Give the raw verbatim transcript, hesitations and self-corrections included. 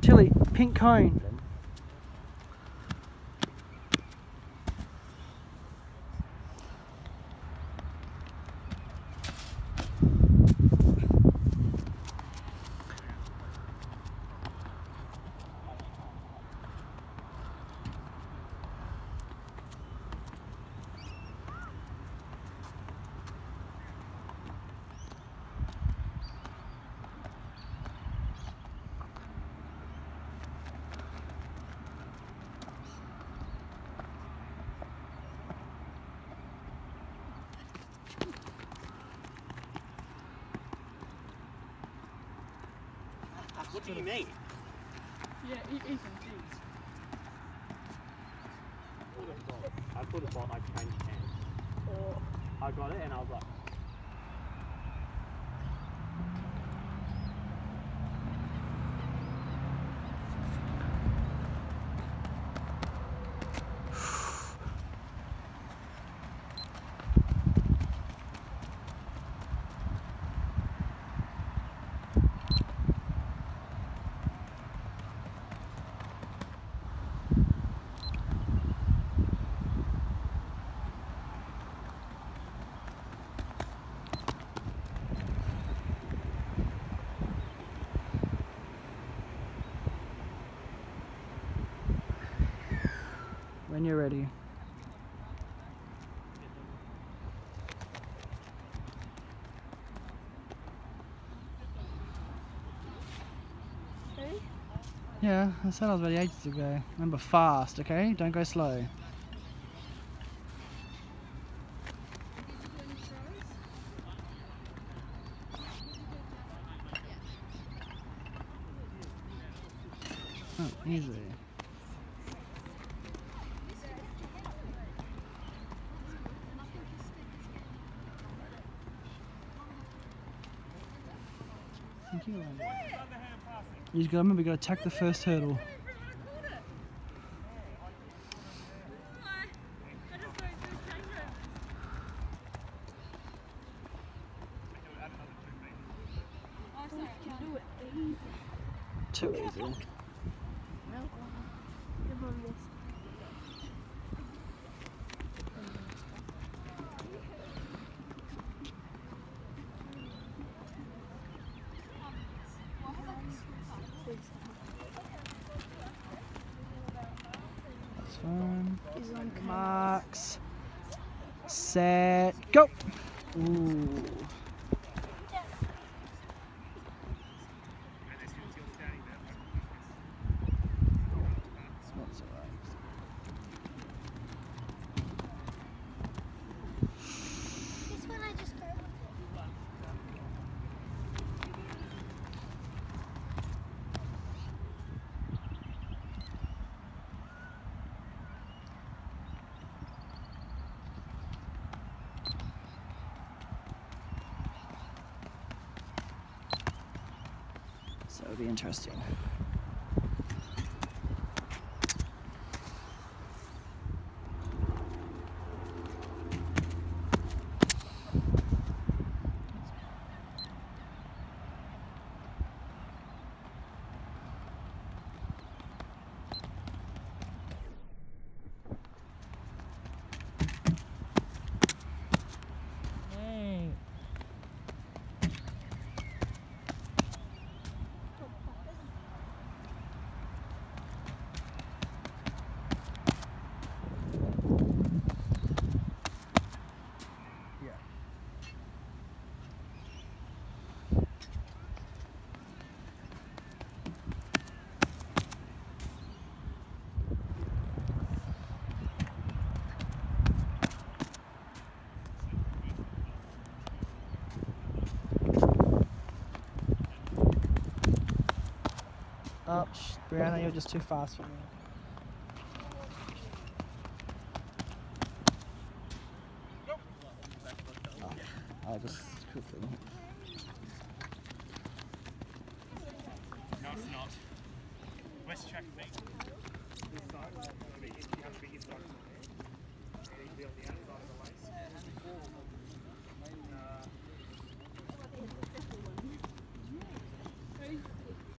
Chili, pink cone. What do you mean? Yeah, Ethan, jeez. I thought it was like changed hands. Or I got it and I was like, When you're ready. ready? Yeah, I said I was ready ages ago. Remember, fast, okay? Don't go slow. Oh, easy. Thank you, Landon. You just gotta remember, you gotta attack the first hurdle. Too easy. That's fine. Marks. Set. Go! Ooh. That's alright. This one I just go. So it'll be interesting. Oh, sh Brianna, you're just too fast for me. Oh, I just quickly. no, it's not. West track meet. This side, you have to be inside. You need to be on the outside.